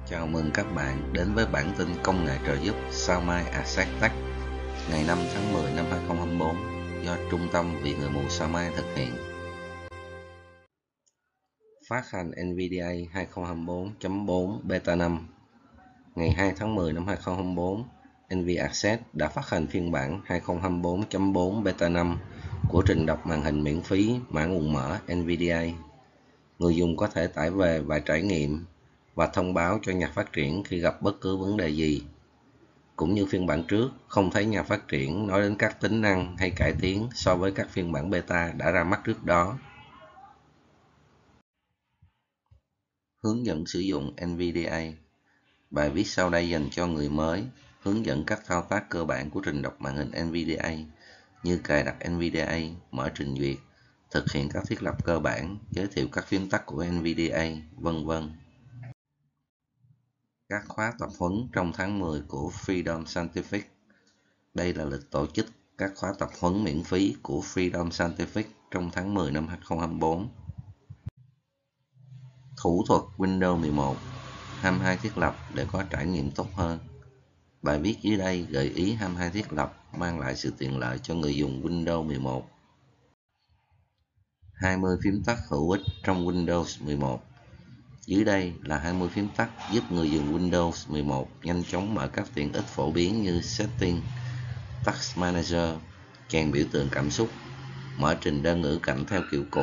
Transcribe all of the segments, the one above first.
Chào mừng các bạn đến với bản tin công nghệ trợ giúp Sao Mai Access Tech ngày 5 tháng 10 năm 2024 do Trung tâm Vì Người Mù Sao Mai thực hiện. Phát hành NVDA 2024.4 Beta 5. Ngày 2 tháng 10 năm 2024, NV Access đã phát hành phiên bản 2024.4 Beta 5 của trình đọc màn hình miễn phí mã nguồn mở NVDA. Người dùng có thể tải về và trải nghiệm và thông báo cho nhà phát triển khi gặp bất cứ vấn đề gì. Cũng như phiên bản trước, không thấy nhà phát triển nói đến các tính năng hay cải tiến so với các phiên bản beta đã ra mắt trước đó. Hướng dẫn sử dụng NVDA. Bài viết sau đây dành cho người mới, hướng dẫn các thao tác cơ bản của trình đọc màn hình NVDA như cài đặt NVDA, mở trình duyệt, thực hiện các thiết lập cơ bản, giới thiệu các phím tắt của NVDA, vân vân. Các khóa tập huấn trong tháng 10 của Freedom Scientific. Đây là lịch tổ chức các khóa tập huấn miễn phí của Freedom Scientific trong tháng 10 năm 2024. Thủ thuật Windows 11, 22 thiết lập để có trải nghiệm tốt hơn. Bài viết dưới đây gợi ý 22 thiết lập mang lại sự tiện lợi cho người dùng Windows 11. 20 phím tắt hữu ích trong Windows 11. Dưới đây là 20 phím tắt giúp người dùng Windows 11 nhanh chóng mở các tiện ích phổ biến như Setting, Task Manager, chèn biểu tượng cảm xúc, mở trình đơn ngữ cảnh theo kiểu cũ.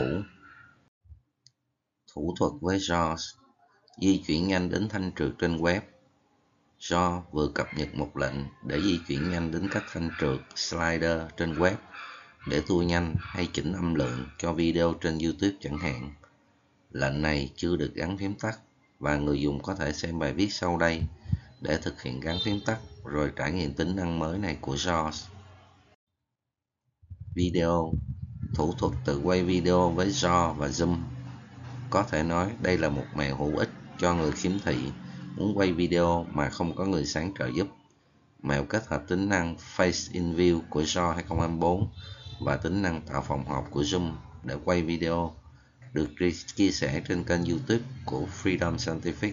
Thủ thuật với JAWS, di chuyển nhanh đến thanh trượt trên web. JAWS vừa cập nhật một lệnh để di chuyển nhanh đến các thanh trượt slider trên web để tua nhanh hay chỉnh âm lượng cho video trên YouTube chẳng hạn. Lệnh này chưa được gắn phím tắt và người dùng có thể xem bài viết sau đây để thực hiện gắn phím tắt rồi trải nghiệm tính năng mới này của JAWS. Video, thủ thuật tự quay video với RAW và Zoom. Có thể nói đây là một mẹo hữu ích cho người khiếm thị muốn quay video mà không có người sáng trợ giúp. Mẹo kết hợp tính năng Face in View của RAW 2024 và tính năng tạo phòng họp của Zoom để quay video được chia sẻ trên kênh YouTube của Freedom Scientific.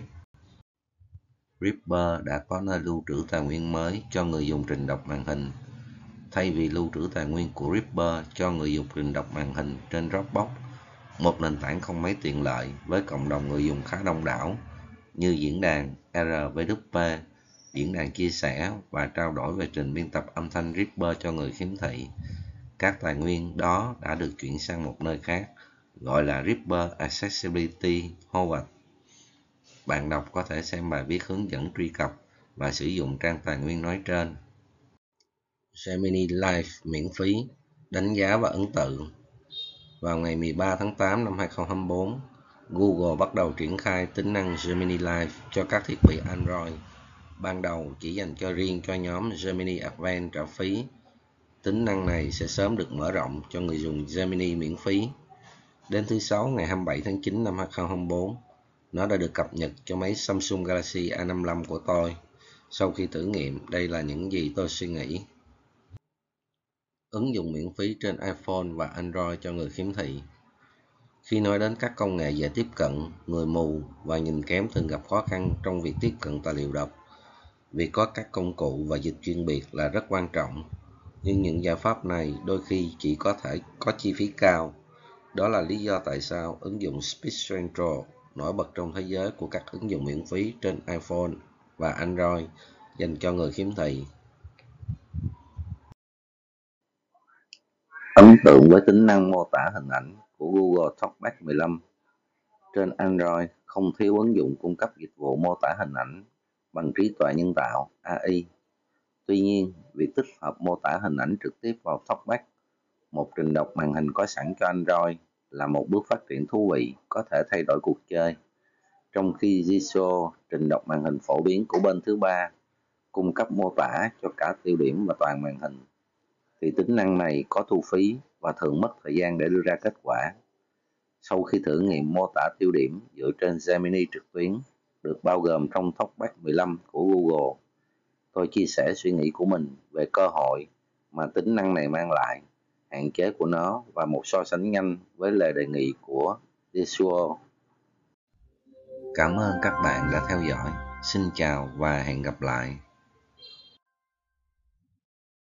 Reaper đã có nơi lưu trữ tài nguyên mới cho người dùng trình đọc màn hình. Thay vì lưu trữ tài nguyên của Reaper cho người dùng trình đọc màn hình trên Dropbox, một nền tảng không mấy tiện lợi với cộng đồng người dùng khá đông đảo như diễn đàn RWP, diễn đàn chia sẻ và trao đổi về trình biên tập âm thanh Reaper cho người khiếm thị. Các tài nguyên đó đã được chuyển sang một nơi khác, gọi là Reaper Accessibility Howard. Bạn đọc có thể xem bài viết hướng dẫn truy cập và sử dụng trang tài nguyên nói trên. Gemini Live miễn phí, đánh giá và ấn tượng. Vào ngày 13 tháng 8 năm 2024, Google bắt đầu triển khai tính năng Gemini Live cho các thiết bị Android. Ban đầu chỉ dành riêng cho nhóm Gemini Advanced trả phí. Tính năng này sẽ sớm được mở rộng cho người dùng Gemini miễn phí. Đến thứ Sáu ngày 27 tháng 9 năm 2024, nó đã được cập nhật cho máy Samsung Galaxy A55 của tôi. Sau khi thử nghiệm, đây là những gì tôi suy nghĩ. Ứng dụng miễn phí trên iPhone và Android cho người khiếm thị. Khi nói đến các công nghệ dễ tiếp cận, người mù và nhìn kém thường gặp khó khăn trong việc tiếp cận tài liệu đọc. Việc có các công cụ và dịch chuyên biệt là rất quan trọng, nhưng những giải pháp này đôi khi chỉ có thể có chi phí cao. Đó là lý do tại sao ứng dụng Speech Central nổi bật trong thế giới của các ứng dụng miễn phí trên iPhone và Android dành cho người khiếm thị. Ấn tượng với tính năng mô tả hình ảnh của Google Talkback 15. Trên Android không thiếu ứng dụng cung cấp dịch vụ mô tả hình ảnh bằng trí tuệ nhân tạo AI. Tuy nhiên, việc tích hợp mô tả hình ảnh trực tiếp vào Talkback, một trình đọc màn hình có sẵn cho Android, là một bước phát triển thú vị có thể thay đổi cuộc chơi. Trong khi Jisoo, trình đọc màn hình phổ biến của bên thứ ba, cung cấp mô tả cho cả tiêu điểm và toàn màn hình, thì tính năng này có thu phí và thường mất thời gian để đưa ra kết quả. Sau khi thử nghiệm mô tả tiêu điểm dựa trên Gemini trực tuyến được bao gồm trong Talkback 15 của Google, tôi chia sẻ suy nghĩ của mình về cơ hội mà tính năng này mang lại, hạn chế của nó và một so sánh nhanh với lời đề nghị của Jisoo. Cảm ơn các bạn đã theo dõi. Xin chào và hẹn gặp lại.